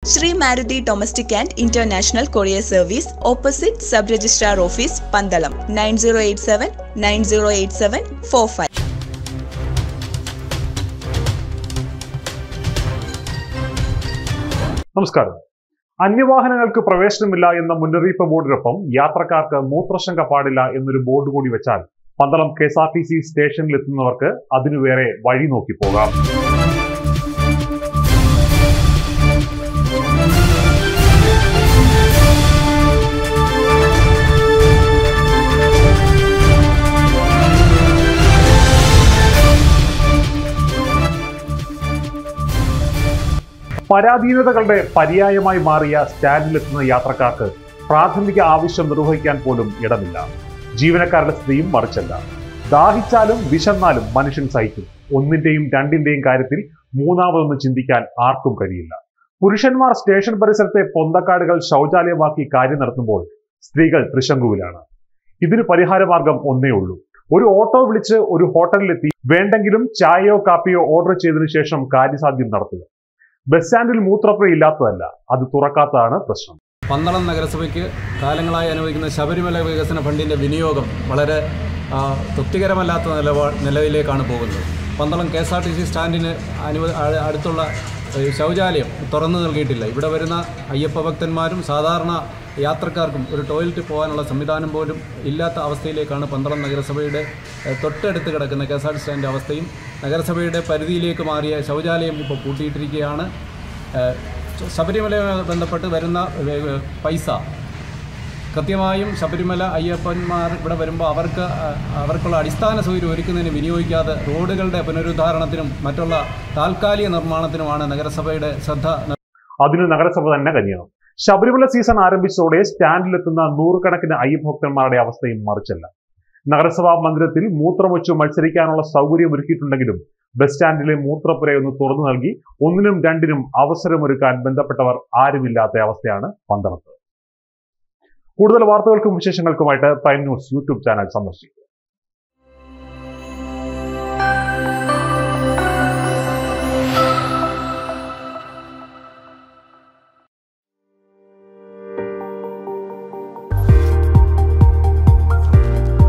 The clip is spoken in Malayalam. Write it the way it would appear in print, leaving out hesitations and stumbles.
Sri Maruti Domestic and International Courier Service, opposite Sub-Registrar Office, Pandalam, 9087-9087-45. നമസ്കാരം. അന്യവാഹനങ്ങൾക്ക് പ്രവേശനമില്ല എന്ന മുന്നറിയിപ്പ് ബോർഡിനൊപ്പം യാത്രക്കാർക്ക് മൂത്രശങ്ക പാടില്ല എന്നൊരു ബോർഡ് കൂടി വെച്ചാൽ പന്തളം KSRTC സ്റ്റേഷനിൽ എത്തുന്നവർക്ക് അതിനു വേറെ വഴി നോക്കി പോകാം. പരാധീനതകളുടെ പര്യായമായി മാറിയ സ്റ്റാൻഡിലെത്തുന്ന യാത്രക്കാർക്ക് പ്രാഥമിക ആവശ്യം നിർവഹിക്കാൻ പോലും ഇടമില്ല. ജീവനക്കാരുടെ സ്ഥിതിയും മറിച്ചല്ല. ദാഹിച്ചാലും വിശന്നാലും മനുഷ്യൻ സഹിക്കും. ഒന്നിന്റെയും രണ്ടിന്റെയും കാര്യത്തിൽ മൂന്നാമതൊന്ന് ചിന്തിക്കാൻ ആർക്കും കഴിയില്ല. പുരുഷന്മാർ സ്റ്റേഷൻ പരിസരത്തെ പൊന്തക്കാടുകൾ ശൗചാലയമാക്കി കാര്യം നടത്തുമ്പോൾ സ്ത്രീകൾ തൃശങ്കുവിലാണ്. ഇതിന് പരിഹാരമാർഗം ഒന്നേ ഉള്ളൂ. ഒരു ഓട്ടോ വിളിച്ച് ഒരു ഹോട്ടലിലെത്തി വേണ്ടെങ്കിലും ചായയോ കാപ്പിയോ ഓർഡർ ചെയ്തതിനു ശേഷം കാര്യസാധ്യം നടത്തുക. ബസ് സ്റ്റാൻഡിൽ മൂത്രപ്പുര ഇല്ലാത്തതല്ല, അത് തുറക്കാത്തതാണ് പ്രശ്നം. പന്തളം നഗരസഭയ്ക്ക് കാലങ്ങളായി അനുവദിക്കുന്ന ശബരിമല വികസന ഫണ്ടിൻ്റെ വിനിയോഗം വളരെ തൃപ്തികരമല്ലാത്ത നിലവിലേക്കാണ് പോകുന്നത്. പന്തളം KSRTC സ്റ്റാൻഡിന് അടുത്തുള്ള ശൗചാലയം തുറന്നു നൽകിയിട്ടില്ല. ഇവിടെ വരുന്ന അയ്യപ്പ ഭക്തന്മാരും സാധാരണ യാത്രക്കാർക്കും ഒരു ടോയ്ലറ്റ് പോകാനുള്ള സംവിധാനം പോലും ഇല്ലാത്ത അവസ്ഥയിലേക്കാണ് പന്തളം നഗരസഭയുടെ തൊട്ടടുത്ത് കിടക്കുന്ന KSRTC സ്റ്റാൻഡിൻ്റെ അവസ്ഥയും. നഗരസഭയുടെ പരിധിയിലേക്ക് മാറിയ ശൗചാലയം ഇപ്പോൾ പൂട്ടിയിട്ടിരിക്കുകയാണ്. ശബരിമലയുമായി ബന്ധപ്പെട്ട് വരുന്ന പൈസ കൃത്യമായും ശബരിമല അയ്യപ്പന്മാർ ഇവിടെ വരുമ്പോൾ അവർക്കുള്ള അടിസ്ഥാന സൗകര്യം ഒരുക്കുന്നതിന് വിനിയോഗിക്കാതെ റോഡുകളുടെ പുനരുദ്ധാരണത്തിനും മറ്റുള്ള താൽക്കാലിക നിർമ്മാണത്തിനുമാണ് നഗരസഭയുടെ ശ്രദ്ധ. അതിന് നഗരസഭ തന്നെ കനിയണം. ശബരിമല സീസൺ ആരംഭിച്ചതോടെ സ്റ്റാൻഡിലെത്തുന്ന നൂറുകണക്കിന് അയ്യപ്പഭക്തന്മാരുടെ അവസ്ഥയും മറിച്ചല്ല. നഗരസഭാ മന്ദിരത്തിൽ മൂത്രമൊച്ചു മത്സരിക്കാനുള്ള സൗകര്യം ഒരുക്കിയിട്ടുണ്ടെങ്കിലും ബസ് സ്റ്റാൻഡിലെ മൂത്രപ്പുരയൊന്ന് തുറന്നു നൽകി ഒന്നിനും രണ്ടിനും അവസരമൊരുക്കാൻ ബന്ധപ്പെട്ടവർ ആരുമില്ലാത്ത അവസ്ഥയാണ് പന്തളത്ത്. കൂടുതൽ വാർത്തകൾക്കും വിശേഷങ്ങൾക്കുമായിട്ട് പ്രൈം ന്യൂസ് യൂട്യൂബ് ചാനൽ സന്ദർശിക്കും.